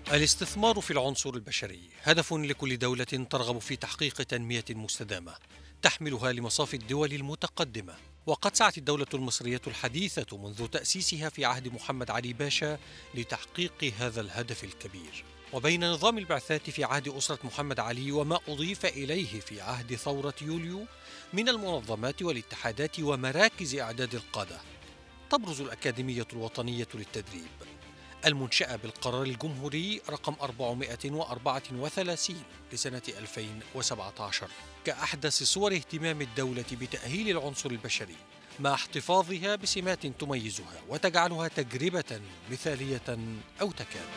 الاستثمار في العنصر البشري هدف لكل دولة ترغب في تحقيق تنمية مستدامة تحملها لمصاف الدول المتقدمة. وقد سعت الدولة المصرية الحديثة منذ تأسيسها في عهد محمد علي باشا لتحقيق هذا الهدف الكبير. وبين نظام البعثات في عهد أسرة محمد علي وما أضيف إليه في عهد ثورة يوليو من المنظمات والاتحادات ومراكز إعداد القادة، تبرز الأكاديمية الوطنية للتدريب المنشأة بالقرار الجمهوري رقم 434 لسنة 2017 كأحدث صور اهتمام الدولة بتأهيل العنصر البشري، مع احتفاظها بسمات تميزها وتجعلها تجربة مثالية أو تكاد.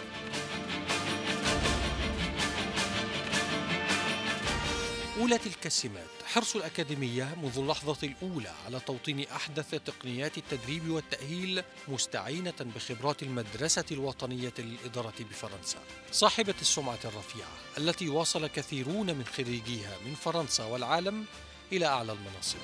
أولى تلك السمات حرص الأكاديمية منذ اللحظة الأولى على توطين أحدث تقنيات التدريب والتأهيل، مستعينة بخبرات المدرسة الوطنية للإدارة بفرنسا صاحبة السمعة الرفيعة التي واصل كثيرون من خريجيها من فرنسا والعالم إلى أعلى المناصب.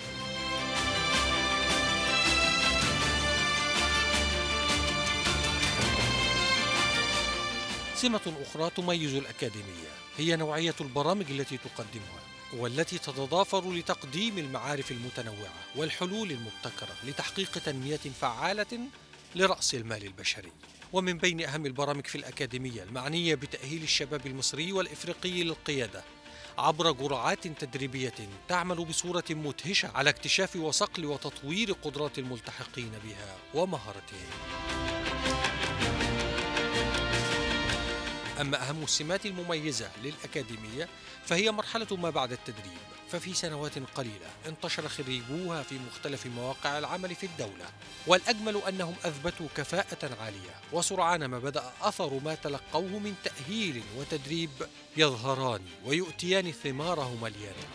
سمة أخرى تميز الأكاديمية هي نوعية البرامج التي تقدمها، والتي تتضافر لتقديم المعارف المتنوعة والحلول المبتكرة لتحقيق تنمية فعالة لرأس المال البشري. ومن بين أهم البرامج في الأكاديمية المعنية بتأهيل الشباب المصري والإفريقي للقيادة عبر جرعات تدريبية تعمل بصورة مدهشة على اكتشاف وصقل وتطوير قدرات الملتحقين بها ومهارتهم. أما أهم السمات المميزة للأكاديمية فهي مرحلة ما بعد التدريب، ففي سنوات قليلة انتشر خريجوها في مختلف مواقع العمل في الدولة، والأجمل أنهم أثبتوا كفاءة عالية، وسرعان ما بدأ أثر ما تلقوه من تأهيل وتدريب يظهران ويؤتيان ثمارهما اليانعة.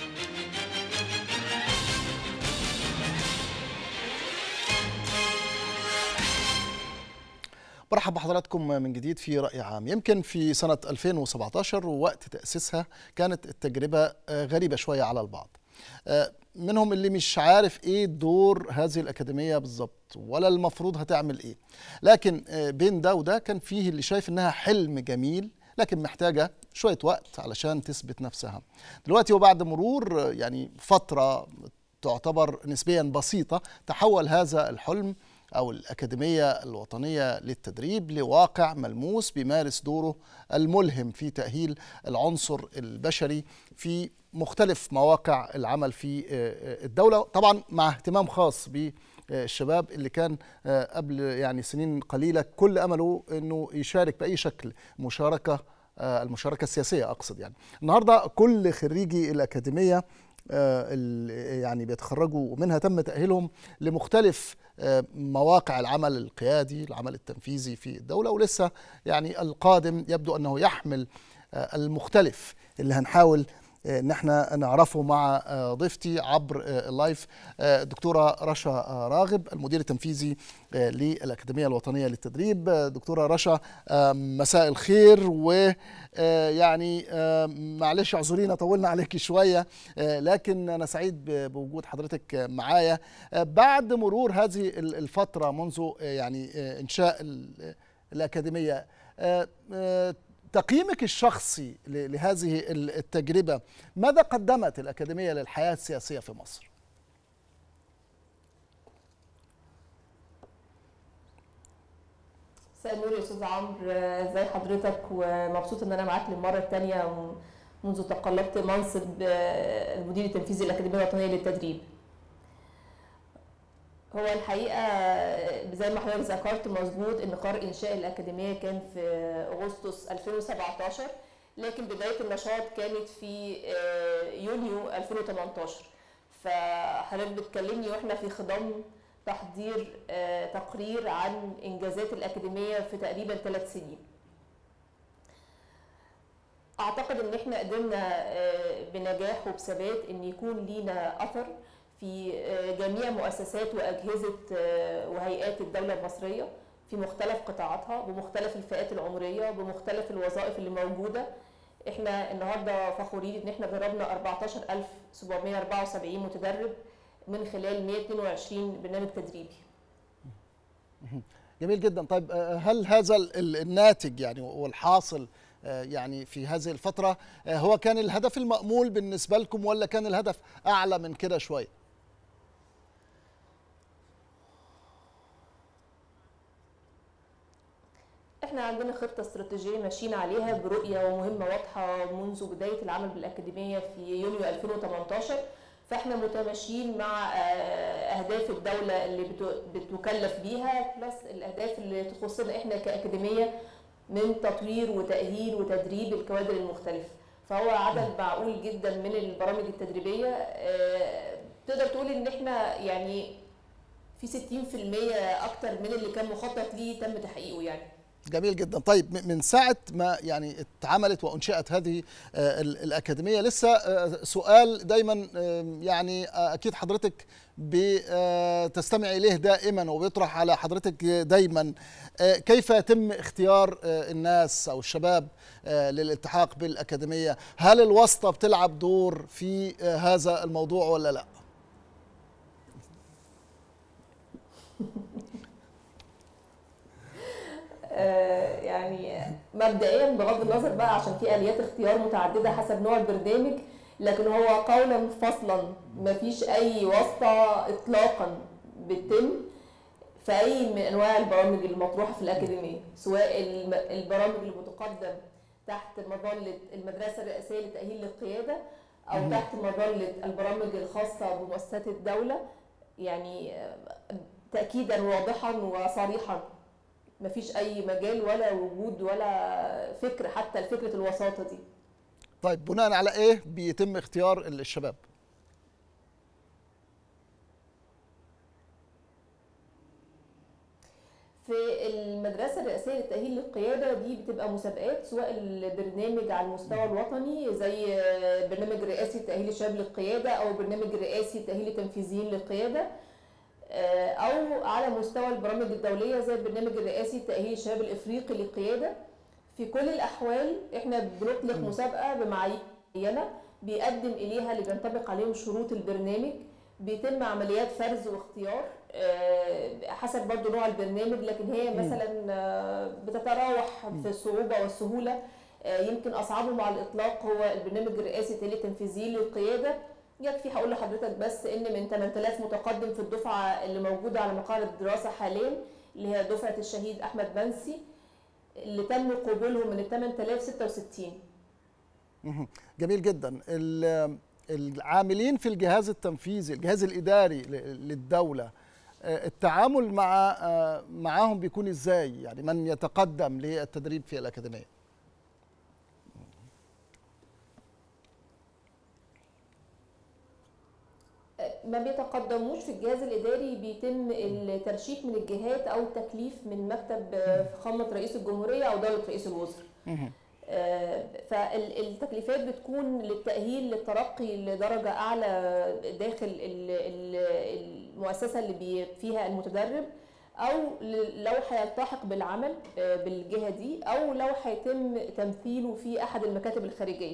برحب بحضراتكم من جديد في رأي عام. يمكن في سنة 2017 ووقت تأسيسها كانت التجربة غريبة شوية على البعض، منهم اللي مش عارف ايه دور هذه الأكاديمية بالظبط ولا المفروض هتعمل ايه، لكن بين ده وده كان فيه اللي شايف انها حلم جميل لكن محتاجة شوية وقت علشان تثبت نفسها. دلوقتي وبعد مرور يعني فترة تعتبر نسبيا بسيطة تحول هذا الحلم أو الأكاديمية الوطنية للتدريب لواقع ملموس بيمارس دوره الملهم في تأهيل العنصر البشري في مختلف مواقع العمل في الدولة، طبعا مع اهتمام خاص بالشباب اللي كان قبل يعني سنين قليلة كل أمله أنه يشارك بأي شكل المشاركة السياسية أقصد. يعني النهاردة كل خريجي الأكاديمية يعني بيتخرجوا ومنها تم تأهيلهم لمختلف مواقع العمل القيادي، العمل التنفيذي في الدولة، ولسه يعني القادم يبدو أنه يحمل المختلف اللي هنحاول ان احنا نعرفه مع ضيفتي عبر اللايف، دكتورة رشا راغب المدير التنفيذي للأكاديمية الوطنية للتدريب. دكتورة رشا مساء الخير، ويعني معلش اعذرينا طولنا عليكي شوية، لكن أنا سعيد بوجود حضرتك معايا بعد مرور هذه الفترة منذ يعني إنشاء الأكاديمية. تقييمك الشخصي لهذه التجربة، ماذا قدمت الأكاديمية للحياة السياسية في مصر؟ مساء النور يا استاذ عمرو، ازي حضرتك؟ ومبسوط ان انا معاك للمره الثانيه منذ تقلبت منصب المدير التنفيذي للاكاديميه الوطنيه للتدريب. هو الحقيقه زي ما حضرتك ذكرت مظبوط ان قرار انشاء الاكاديميه كان في اغسطس 2017، لكن بدايه النشاط كانت في يونيو 2018. فحضرتك بتكلمني واحنا في خضم تحضير تقرير عن انجازات الاكاديميه في تقريبا 3 سنين. اعتقد ان احنا قدرنا بنجاح وبثبات ان يكون لينا اثر في جميع مؤسسات واجهزه وهيئات الدوله المصريه في مختلف قطاعاتها بمختلف الفئات العمريه بمختلف الوظائف اللي موجوده. احنا النهارده فخورين ان احنا دربنا 14774 متدرب من خلال 122 برنامج تدريبي. جميل جدا. طيب هل هذا الناتج يعني والحاصل يعني في هذه الفترة هو كان الهدف المأمول بالنسبة لكم، ولا كان الهدف أعلى من كده شوية؟ احنا عندنا خطة استراتيجية ماشيين عليها برؤية ومهمة واضحة منذ بداية العمل بالأكاديمية في يونيو 2018. فاحنا متماشيين مع أهداف الدولة اللي بتكلف بيها، بلس الأهداف اللي تخصنا احنا كأكاديمية من تطوير وتأهيل وتدريب الكوادر المختلفة. فهو عدد معقول جدا من البرامج التدريبية. تقدر تقول ان احنا يعني في 60% أكتر من اللي كان مخطط ليه تم تحقيقه يعني. جميل جدا. طيب من ساعة ما يعني اتعملت وأنشئت هذه الأكاديمية، لسه سؤال دايما يعني أكيد حضرتك بتستمع إليه دائما وبيطرح على حضرتك دايما، كيف يتم اختيار الناس أو الشباب للالتحاق بالأكاديمية؟ هل الواسطة بتلعب دور في هذا الموضوع ولا لا؟ يعني مبدئيا بغض النظر بقى عشان في اليات اختيار متعدده حسب نوع البرنامج، لكن هو قولا فصلا مفيش اي واسطه اطلاقا بتتم في اي من انواع البرامج المطروحه في الاكاديميه، سواء البرامج اللي بتقدم تحت مظله المدرسه الرئاسيه لتاهيل للقياده او تحت مظله البرامج الخاصه بمؤسسات الدوله. يعني تاكيدا واضحا وصريحا مفيش أي مجال ولا وجود ولا فكر حتى لفكرة الوساطة دي. طيب بناء على إيه بيتم اختيار الشباب؟ في المدرسة الرئاسية للتأهيل للقيادة دي بتبقى مسابقات، سواء البرنامج على المستوى الوطني زي برنامج رئاسي تأهيل الشباب للقيادة أو برنامج رئاسي تأهيل التنفيذيين للقيادة، أو على مستوى البرامج الدولية زي البرنامج الرئاسي تأهيل الشباب الإفريقي للقيادة. في كل الأحوال إحنا بنطلق مسابقة بمعايير معينة بيقدم إليها اللي بينطبق عليهم شروط البرنامج، بيتم عمليات فرز واختيار حسب برضو نوع البرنامج، لكن هي مثلا بتتراوح في الصعوبة والسهولة. يمكن أصعبهم على الإطلاق هو البرنامج الرئاسي تأهيل التنفيذيين للقيادة. يكفي هقول لحضرتك بس ان من 8000 متقدم في الدفعه اللي موجوده على مقاعد الدراسه حاليا، اللي هي دفعه الشهيد احمد بنسي، اللي تم قبولهم من ال 8066. جميل جدا. العاملين في الجهاز التنفيذي، الجهاز الاداري للدوله، التعامل معهم بيكون ازاي؟ يعني من يتقدم للتدريب في الاكاديميه؟ ما بيتقدموش في الجهاز الاداري، بيتم الترشيح من الجهات او التكليف من مكتب فخامه رئيس الجمهوريه او دوله رئيس الوزراء. فالتكليفات بتكون للتاهيل للترقي لدرجه اعلى داخل المؤسسه اللي فيها المتدرب، او لو هيلتحق بالعمل بالجهه دي، او لو هيتم تمثيله في احد المكاتب الخارجيه.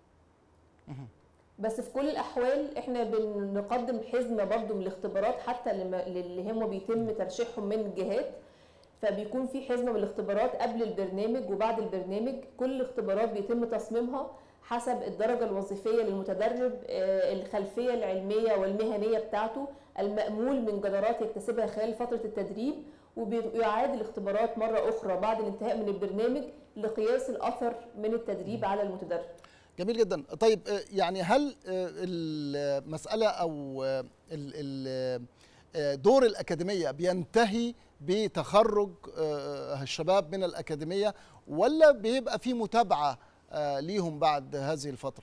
بس في كل الاحوال احنا بنقدم حزمه برضو من الاختبارات حتى اللي هم بيتم ترشيحهم من الجهات، فبيكون في حزمه من الاختبارات قبل البرنامج وبعد البرنامج. كل الاختبارات بيتم تصميمها حسب الدرجه الوظيفيه للمتدرب، الخلفيه العلميه والمهنيه بتاعته، المأمول من جدارات يكتسبها خلال فتره التدريب، وبيعاد الاختبارات مره اخرى بعد الانتهاء من البرنامج لقياس الاثر من التدريب على المتدرب. جميل جدا. طيب يعني هل المسألة أو دور الأكاديمية بينتهي بتخرج الشباب من الأكاديمية، ولا بيبقى في متابعة ليهم بعد هذه الفترة؟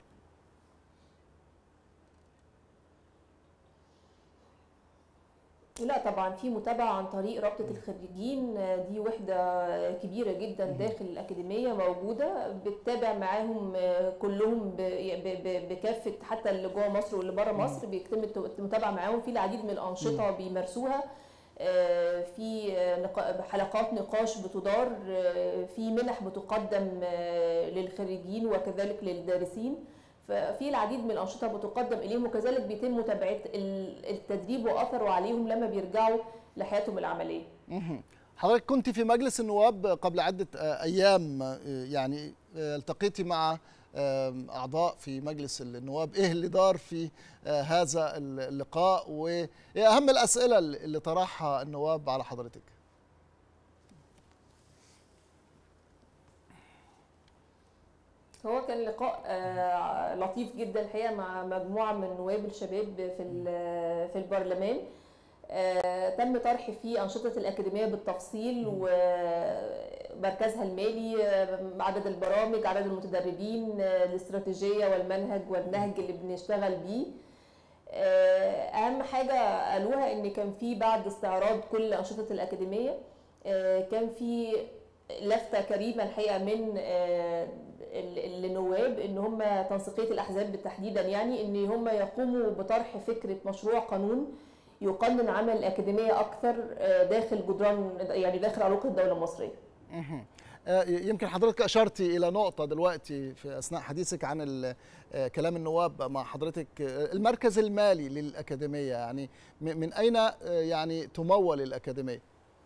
لا طبعا في متابعة عن طريق رابطة الخريجين، دي وحدة كبيرة جدا داخل الأكاديمية موجودة بتتابع معاهم كلهم بكافة، حتى اللي جوه مصر واللي بره مصر بيتم المتابعة معاهم في العديد من الأنشطة بيمارسوها. في حلقات نقاش بتدار، في منح بتقدم للخريجين وكذلك للدارسين، ففي العديد من الأنشطة بتقدم إليهم، وكذلك بيتم متابعة التدريب وأثره عليهم لما بيرجعوا لحياتهم العملية. حضرتك كنت في مجلس النواب قبل عدة أيام، يعني التقيتي مع أعضاء في مجلس النواب. إيه اللي دار في هذا اللقاء وإيه أهم الأسئلة اللي طرحها النواب على حضرتك؟ هو كان لقاء لطيف جدا الحقيقه مع مجموعه من نواب الشباب في البرلمان. تم طرح فيه أنشطة الأكاديمية بالتفصيل ومركزها المالي، عدد البرامج، عدد المتدربين، الاستراتيجية والمنهج والنهج اللي بنشتغل بيه. أهم حاجة قالوها إن كان في بعد استعراض كل أنشطة الأكاديمية كان في لفتة كريمة الحقيقة من النواب إن هم تنسيقية الأحزاب بالتحديدا، يعني إن هم يقوموا بطرح فكرة مشروع قانون يقنن عمل الأكاديمية أكثر داخل جدران، يعني داخل عروق الدولة المصرية. يمكن حضرتك أشرتي إلى نقطة دلوقتي في أثناء حديثك عن كلام النواب مع حضرتك، المركز المالي للأكاديمية، يعني من أين يعني تمول الأكاديمية؟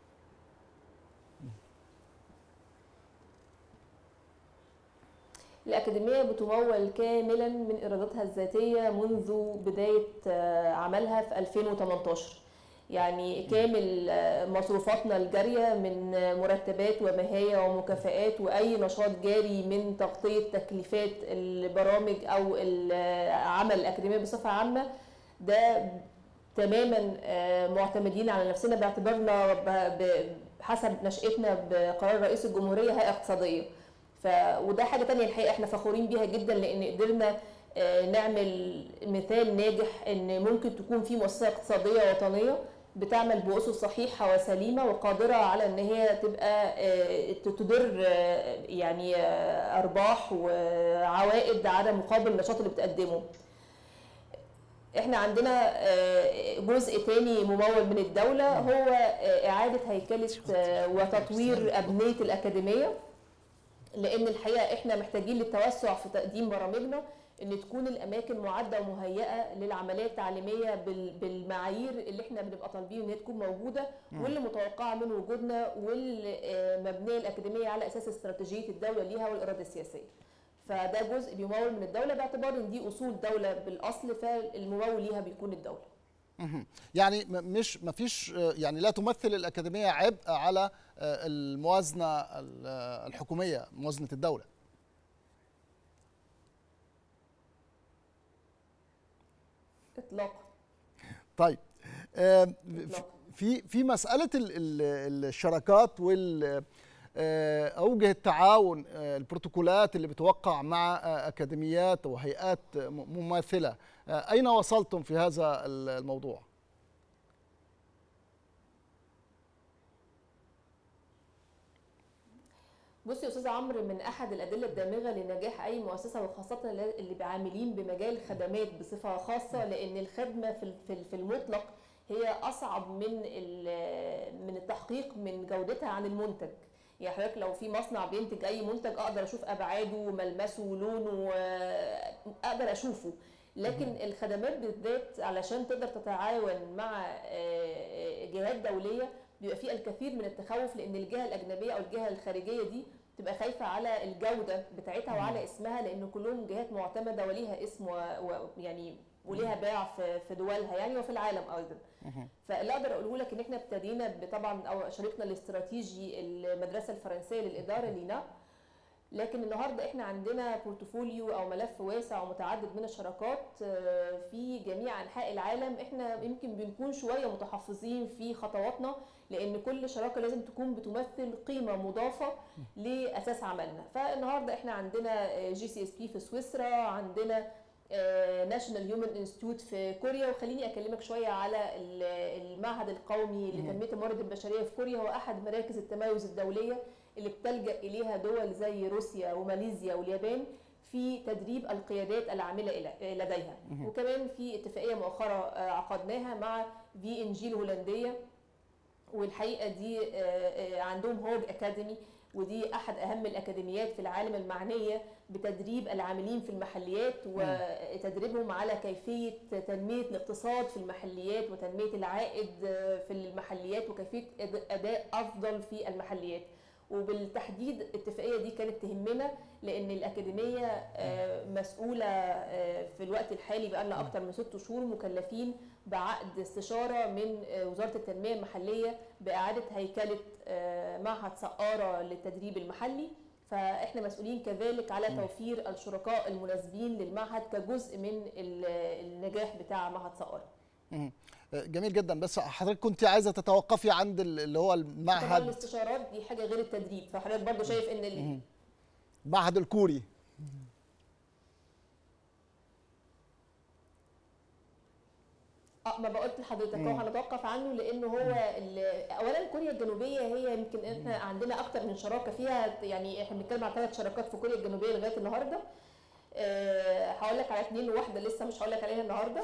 الأكاديمية بتمول كاملا من إيراداتها الذاتية منذ بداية عملها في 2018. يعني كامل مصروفاتنا الجارية من مرتبات ومهاية ومكافآت وأي نشاط جاري من تغطية تكليفات البرامج أو عمل الأكاديمية بصفة عامة، ده تماما معتمدين على نفسنا باعتبارنا بحسب نشأتنا بقرار رئيس الجمهورية هيئة اقتصادية. وده حاجة تانية الحقيقة احنا فخورين بيها جدا، لأن قدرنا نعمل مثال ناجح ان ممكن تكون في مؤسسة اقتصادية وطنية بتعمل بأسس صحيحة وسليمة وقادرة على ان هي تبقى تدر يعني أرباح وعوائد على مقابل النشاط اللي بتقدمه. احنا عندنا جزء تاني ممول من الدولة هو إعادة هيكلة وتطوير أبنية الأكاديمية، لأن الحقيقة احنا محتاجين للتوسع في تقديم برامجنا، ان تكون الاماكن معده ومهيئه للعمليه التعليميه بالمعايير اللي احنا بنبقى طالبين ان هي تكون موجوده واللي متوقعه من وجودنا، واللي مبنيه الاكاديميه على اساس استراتيجيه الدوله ليها والاراده السياسيه. فده جزء بيمول من الدوله باعتبار ان دي اصول دوله بالاصل، فالممول ليها بيكون الدوله. يعني مش ما فيش، يعني لا تمثل الأكاديمية عبء على الموازنة الحكومية، موازنة الدولة. اطلاقا. طيب، في مسألة الشراكات وال أوجه التعاون، البروتوكولات اللي بتوقع مع أكاديميات وهيئات مماثلة، أين وصلتم في هذا الموضوع؟ بصي يا استاذ عمرو، من احد الادله الدامغه لنجاح اي مؤسسه وخاصه اللي عاملين بمجال الخدمات بصفه خاصه، لان الخدمه في المطلق هي اصعب من التحقيق من جودتها عن المنتج. يعني حضرتك لو في مصنع بينتج اي منتج اقدر اشوف ابعاده وملمسه ولونه اقدر اشوفه، لكن الخدمات بالذات علشان تقدر تتعاون مع جهات دوليه بيبقى في الكثير من التخوف، لان الجهه الاجنبيه او الجهه الخارجيه دي تبقى خايفه على الجوده بتاعتها وعلى اسمها، لان كلهم جهات معتمده وليها اسم ويعني وليها باع في دولها يعني وفي العالم ايضا. فاللي اقدر اقوله لك ان احنا ابتدينا طبعا او شريكنا الاستراتيجي المدرسه الفرنسيه للاداره لينا، لكن النهارده احنا عندنا بورتفوليو او ملف واسع ومتعدد من الشراكات في جميع انحاء العالم. احنا يمكن بنكون شويه متحفظين في خطواتنا، لان كل شراكه لازم تكون بتمثل قيمه مضافه لاساس عملنا. فالنهارده احنا عندنا GCSP في سويسرا، عندنا ناشونال هيومن انستيتوت في كوريا، وخليني اكلمك شويه على المعهد القومي لتنميه الموارد البشريه في كوريا. هو احد مراكز التميز الدوليه اللي بتلجأ إليها دول زي روسيا وماليزيا واليابان في تدريب القيادات العاملة لديها. وكمان في اتفاقية مؤخرة عقدناها مع VNG الهولندية، والحقيقة دي عندهم هوج أكاديمي ودي احد اهم الاكاديميات في العالم المعنيه بتدريب العاملين في المحليات وتدريبهم على كيفيه تنميه الاقتصاد في المحليات وتنميه العائد في المحليات وكيفيه اداء افضل في المحليات. وبالتحديد الاتفاقيه دي كانت تهمنا لان الاكاديميه مسؤوله في الوقت الحالي بقى لنا اكتر من 6 شهور مكلفين بعقد استشاره من وزاره التنميه المحليه باعاده هيكله معهد سقاره للتدريب المحلي. فاحنا مسؤولين كذلك على توفير الشركاء المناسبين للمعهد كجزء من النجاح بتاع معهد سقاره. جميل جدا. بس حضرتك كنت عايزه تتوقفي عند اللي هو المعهد. طبعا الاستشارات دي حاجه غير التدريب، فحضرتك برضه شايف ان المعهد الكوري ما بقولت لحضرتك هو هنتوقف عنه لانه هو اولا كوريا الجنوبيه هي يمكن احنا عندنا اكتر من شراكه فيها، يعني احنا بنتكلم على 3 شراكات في كوريا الجنوبيه لغايه النهارده. هقول لك على 2 وواحده لسه مش هقول لك عليها النهارده.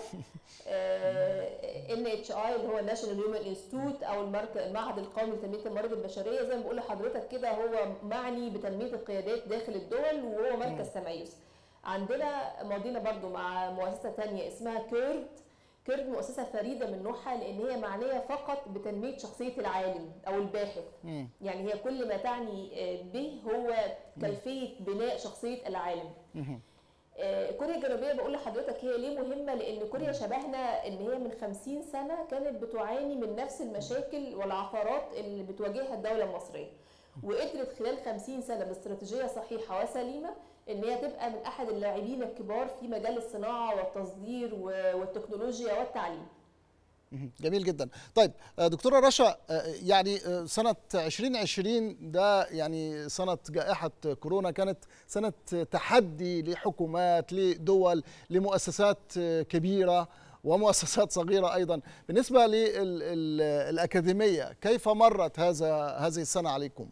NHI اللي هو ناشونال هيومن انستيتوت او المعهد القومي لتنميه الموارد البشريه، زي ما بقول لحضرتك كده هو معني بتنميه القيادات داخل الدول وهو مركز تميز. عندنا ماضينا برضو مع مؤسسه ثانيه اسمها كيرد مؤسسه فريده من نوعها لان هي معنيه فقط بتنميه شخصيه العالم او الباحث. يعني هي كل ما تعني به هو كيفيه بناء شخصيه العالم. كوريا الجنوبيه بقول لحضرتك هي ليه مهمه؟ لان كوريا شبهنا ان هي من 50 سنه كانت بتعاني من نفس المشاكل والعثرات اللي بتواجهها الدوله المصريه، وقدرت خلال 50 سنه باستراتيجيه صحيحه وسليمه ان هي تبقى من احد اللاعبين الكبار في مجال الصناعه والتصدير والتكنولوجيا والتعليم. جميل جدا. طيب دكتوره رشا، يعني سنه 2020 ده يعني سنه جائحه كورونا كانت سنه تحدي لحكومات، لدول، لمؤسسات كبيره ومؤسسات صغيره ايضا. بالنسبه للاكاديميه كيف مرت هذه السنه عليكم؟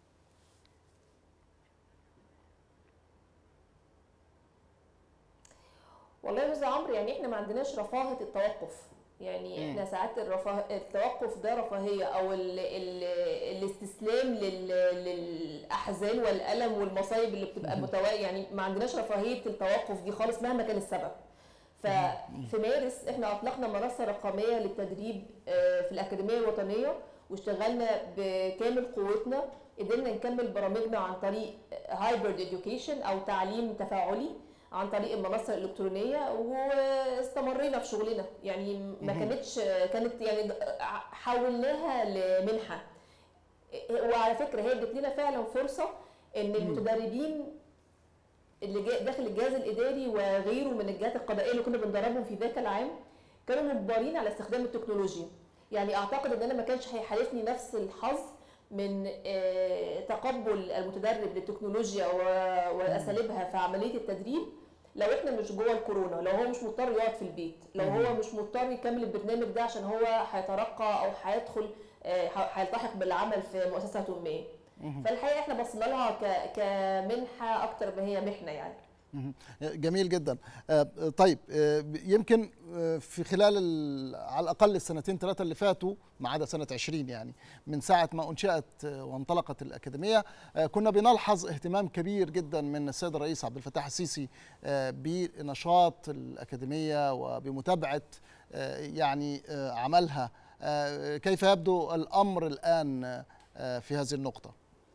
والله يا استاذ عمرو يعني احنا ما عندناش رفاهه التوقف، يعني احنا ساعات التوقف ده رفاهيه او الاستسلام للاحزان والالم والمصايب اللي بتبقى يعني ما عندناش رفاهيه التوقف دي خالص مهما كان السبب. ففي مارس احنا اطلقنا منصه رقميه للتدريب في الاكاديميه الوطنيه واشتغلنا بكامل قوتنا، قدرنا نكمل برامجنا عن طريق هايبرد اديوكيشن او تعليم تفاعلي عن طريق المنصه الالكترونيه، واستمرينا في شغلنا. يعني ما كانت يعني حولناها لمنحه. وعلى فكره هي ادت لنا فعلا فرصه ان المتدربين اللي داخل الجهاز الاداري وغيره من الجهات القضائيه اللي كنا بندربهم في ذاك العام كانوا مجبرين على استخدام التكنولوجيا. يعني اعتقد ان انا ما كانش هيحالفني نفس الحظ من تقبل المتدرب للتكنولوجيا واساليبها في عمليه التدريب لو احنا مش جوه الكورونا، لو هو مش مضطر يقعد في البيت، لو هو مش مضطر يكمل البرنامج ده عشان هو هيترقى او هيلتحق بالعمل في مؤسسه توميه. فالحقيقه احنا بصينا لها كمنحه اكتر ما هي محنه يعني. جميل جدا. طيب يمكن في خلال على الاقل السنتين 3 اللي فاتوا ما عدا سنه 20 يعني من ساعه ما انشئت وانطلقت الاكاديميه كنا بنلحظ اهتمام كبير جدا من السيد الرئيس عبد الفتاح السيسي بنشاط الاكاديميه وبمتابعه يعني عملها. كيف يبدو الامر الان في هذه النقطه؟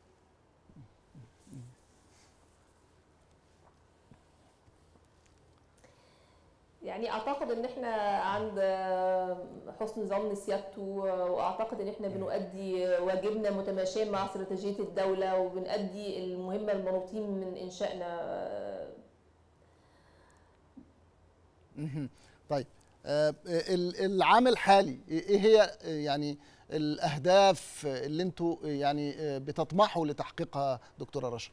يعني اعتقد ان احنا عند حسن ظن سيادته، واعتقد ان احنا بنؤدي واجبنا متماشيا مع استراتيجيه الدوله وبنؤدي المهمه المنوطين من انشائنا. طيب العام الحالي ايه هي يعني الاهداف اللي انتوا يعني بتطمحوا لتحقيقها دكتوره رشا؟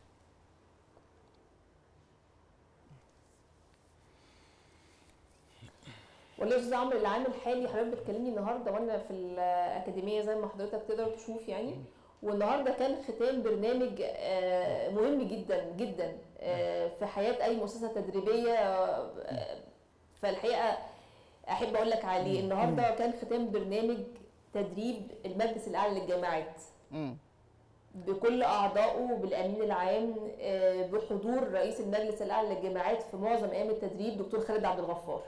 والله يا استاذ عمرو العام الحالي حضرتك بتكلمني النهارده وانا في الاكاديميه زي ما حضرتك تقدر تشوف يعني، والنهارده كان ختام برنامج مهم جدا جدا في حياه اي مؤسسه تدريبيه. فالحقيقه احب اقول لك عليه، النهارده كان ختام برنامج تدريب المجلس الاعلى للجامعات. بكل اعضائه وبالامين العام، بحضور رئيس المجلس الاعلى للجامعات في معظم ايام التدريب دكتور خالد عبد الغفار.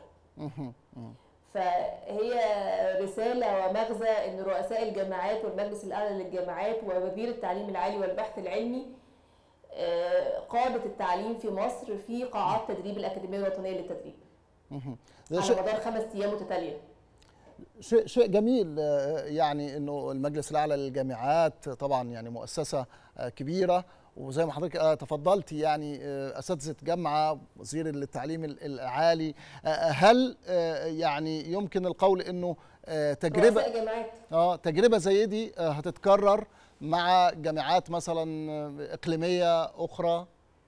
فهي رساله ومغزى ان رؤساء الجامعات والمجلس الاعلى للجامعات ووزير التعليم العالي والبحث العلمي قادة التعليم في مصر في قاعات تدريب الأكاديمية الوطنية للتدريب على مدار 5 أيام متتالية. شيء جميل، يعني انه المجلس الاعلى للجامعات طبعا يعني مؤسسه كبيره، وزي ما حضرتك تفضلتي يعني اساتذه جامعه، وزير التعليم العالي. هل يعني يمكن القول انه تجربه تجربه زي دي هتتكرر مع جامعات مثلا اقليميه اخرى؟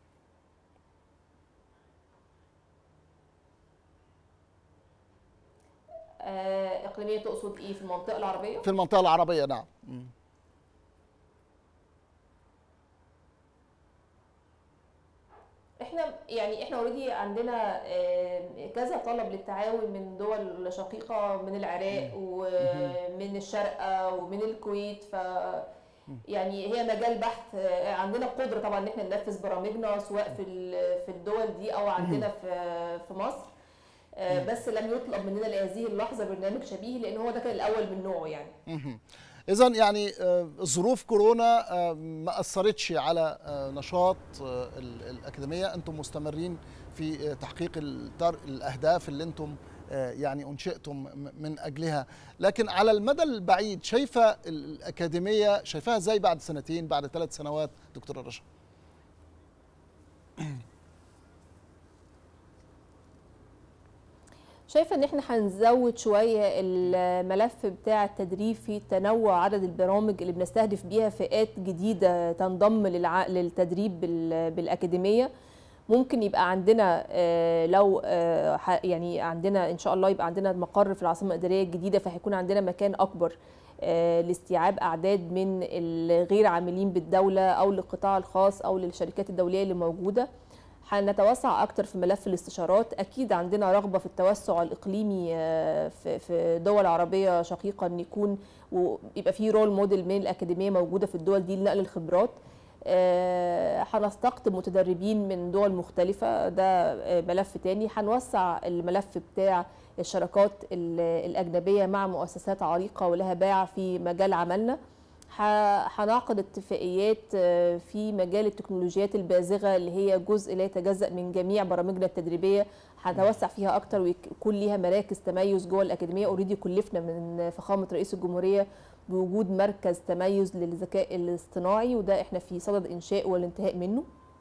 اقليميه تقصد ايه؟ في المنطقه العربيه؟ في المنطقه العربيه، نعم. احنا اوريدي عندنا كذا طلب للتعاون من دول شقيقه، من العراق ومن الشارقه ومن الكويت. ف يعني هي مجال بحث، عندنا قدره طبعا ان احنا ننفذ برامجنا سواء في الدول دي او عندنا في مصر. بس لم يطلب مننا لهذه اللحظه برنامج شبيه، لان هو ده كان الاول من نوعه يعني. إذن يعني ظروف كورونا ما أثرتش على نشاط الأكاديمية، أنتم مستمرين في تحقيق الأهداف اللي أنتم يعني أنشئتم من أجلها، لكن على المدى البعيد شايفة الأكاديمية شايفاها إزاي بعد 2 سنين، بعد 3 سنوات دكتورة رشا؟ شايفه ان احنا هنزود شويه الملف بتاع التدريب في تنوع عدد البرامج اللي بنستهدف بيها فئات جديده تنضم للتدريب بالاكاديميه. ممكن يبقى عندنا لو يعني عندنا ان شاء الله يبقى عندنا مقر في العاصمه الاداريه الجديده، فهيكون عندنا مكان اكبر لاستيعاب اعداد من الغير عاملين بالدوله او للقطاع الخاص او للشركات الدوليه اللي موجوده. هنتوسع اكتر في ملف الاستشارات. اكيد عندنا رغبه في التوسع الاقليمي في دول عربيه شقيقه، ان يكون ويبقى في رول موديل من الاكاديميه موجوده في الدول دي لنقل الخبرات. هنستقطب متدربين من دول مختلفه، ده ملف تاني. هنوسع الملف بتاع الشراكات الاجنبيه مع مؤسسات عريقه ولها باع في مجال عملنا. هنعقد اتفاقيات في مجال التكنولوجيات البازغه اللي هي جزء لا يتجزأ من جميع برامجنا التدريبيه، هنتوسع فيها اكتر ويكون ليها مراكز تميز جوه الاكاديميه. اوريدي كلفنا من فخامه رئيس الجمهوريه بوجود مركز تميز للذكاء الاصطناعي، وده احنا في صدد انشاء والانتهاء منه.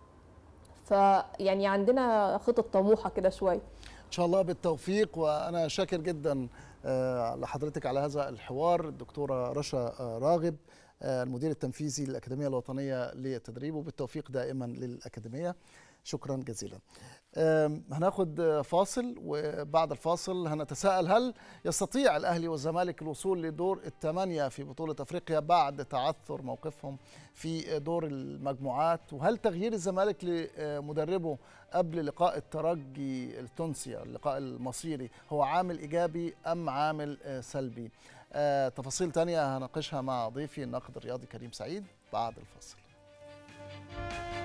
فيعني عندنا خطط طموحه كده شويه. ان شاء الله بالتوفيق، وانا شاكر جدا لحضرتك على هذا الحوار. الدكتوره رشا راغب، المدير التنفيذي للأكاديمية الوطنية للتدريب، وبالتوفيق دائما للأكاديمية. شكرا جزيلا. هناخد فاصل، وبعد الفاصل هنتساءل هل يستطيع الأهلي والزمالك الوصول لدور ال8 في بطولة أفريقيا بعد تعثر موقفهم في دور المجموعات، وهل تغيير الزمالك لمدربه قبل لقاء الترجي التونسي اللقاء المصيري هو عامل إيجابي أم عامل سلبي؟ تفاصيل تانية هناقشها مع ضيفي الناقد الرياضي كريم سعيد بعد الفاصل.